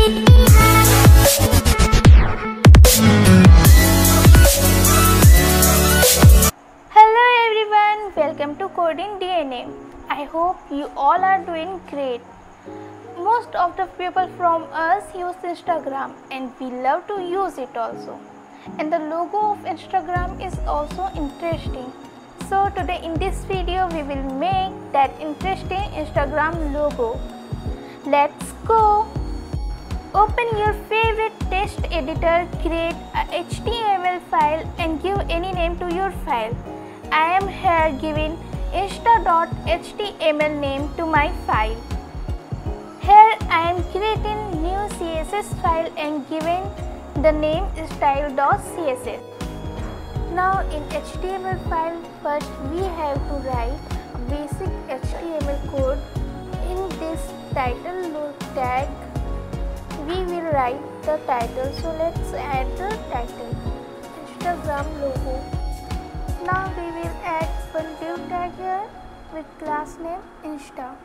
Hello everyone, welcome to Coding DNA. I hope you all are doing great. Most of the people from us use Instagram and we love to use it also. And the logo of Instagram is also interesting. So today in this video we will make that interesting Instagram logo. Let's go! Open your favorite text editor, create a HTML file and give any name to your file. I am here giving insta.html name to my file. Here I am creating new CSS file and giving the name style.css. Now in HTML file, first we have to write a basic HTML code. In this title tag, we will write the title. So let's add the title, Instagram logo. Now we will add one div tag here with class name Insta.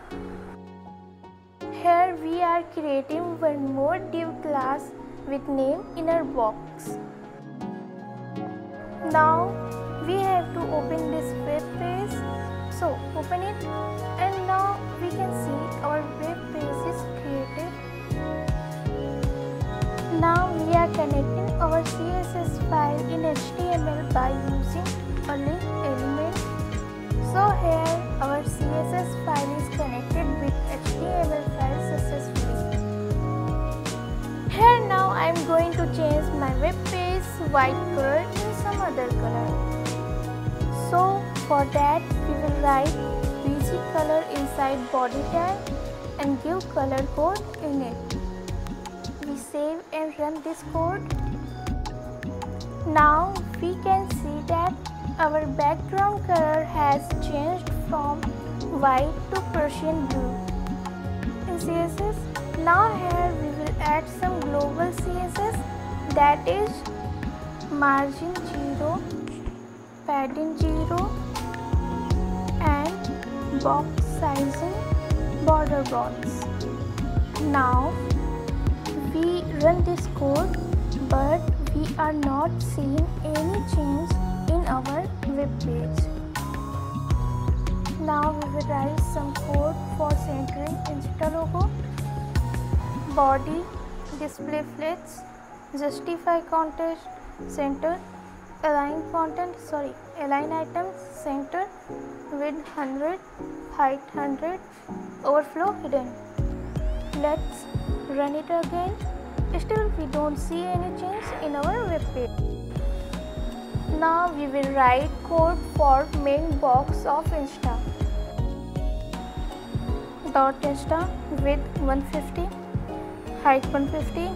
Here we are creating one more div class with name inner box. Now we have to open this web page. So open it, and now we can see our web page is created. Now we are connecting our CSS file in HTML by using a link element. So here our CSS file is connected with HTML file successfully. Here now I am going to change my web page white color to some other color. So for that we will write bg color inside body tag and give color code in it. We save and run this code. Now we can see that our background color has changed from white to Persian blue. In CSS, now here we will add some global CSS, that is margin 0, padding 0 and box sizing border bonds. Now we run this code, but we are not seeing any change in our web page. Now we will write some code for centering Insta logo. Body, display flex, justify context, center, align items, center, width 100, height 100, overflow hidden. Let's run it again. Still we don't see any change in our web page. Now we will write code for main box of Insta. Dot Insta, width 150, height 150,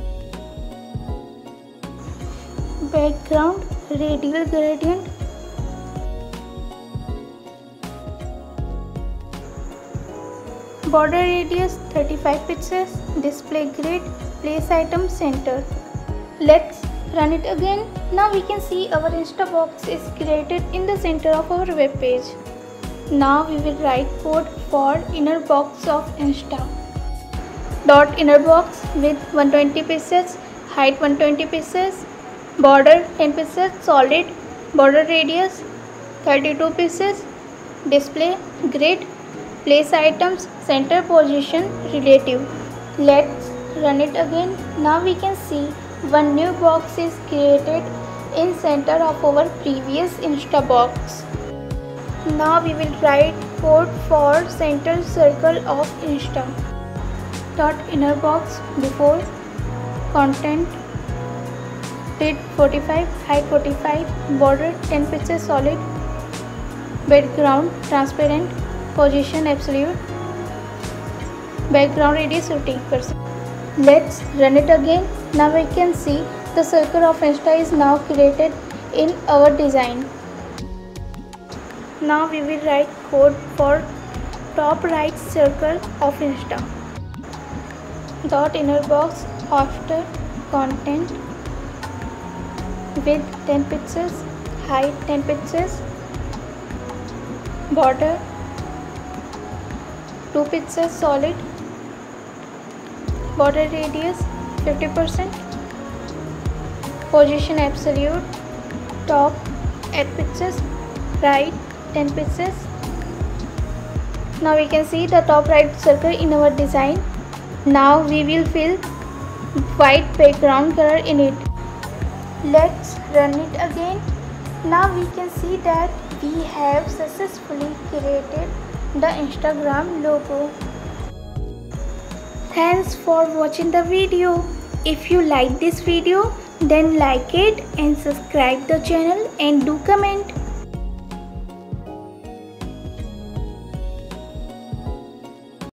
background radial gradient, border radius 35 pixels, display grid, place item center. Let's run it again. Now we can see our Insta box is created in the center of our web page. Now we will write code for inner box of Insta. Dot inner box with 120 pixels, height 120 pixels, border 10 pixels solid, border radius 32 pixels, display grid, place items, center position relative. Let's run it again. Now we can see one new box is created in center of our previous Insta box. Now we will write code for center circle of Insta. Dot inner box before, content, width 45, height 45, border 10 pixels solid, background transparent, position absolute, background radius 50%. Let's run it again. Now we can see the circle of Insta is now created in our design. Now we will write code for top right circle of Insta. Dot inner box after content, width 10 pixels, height 10 pixels, border 2 pixels solid, border radius 50%, position absolute, top 8 pixels, right 10 pixels. Now we can see the top right circle in our design. Now we will fill white background color in it. Let's run it again. Now we can see that we have successfully created the Instagram logo. Thanks for watching the video. If you like this video, then like it and subscribe the channel and do comment.